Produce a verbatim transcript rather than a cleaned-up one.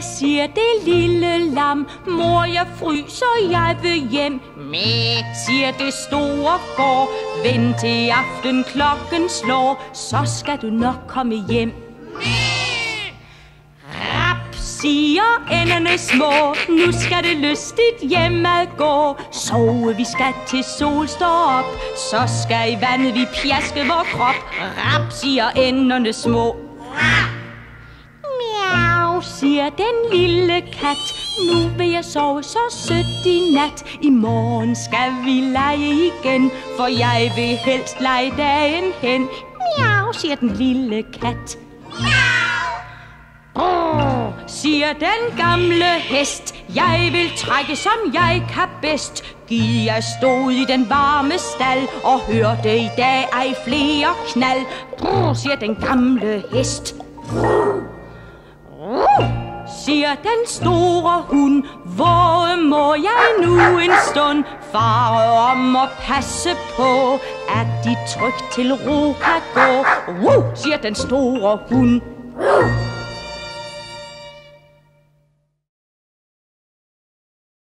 siger det lille lam, mor jeg fryser, jeg vil hjem. Mæ, siger det store får, vent til aften klokken slår, så skal du nok komme hjem. Rap, siger enderne små, nu skal det lystigt hjem at gå. Sove, vi skal til sol står op, så skal i vandet vi pjaske vor krop. Rap, siger enderne små. Miau, siger den lille kat, nu vil jeg sove så sødt i nat. I morgen skal vi lege igen, for jeg vil helst lege dagen hen. Miau, siger den lille kat. Brrr, siger den gamle hest, jeg vil trække som jeg kan bedst. Giv jeg stod i den varme stald og hørte i dag ej flere knald. Brrr, siger den gamle hest. Siger den store hund, hvor må jeg nu en stund fare om og passe på, at de trygt til ro kan gå. Siger den store hund.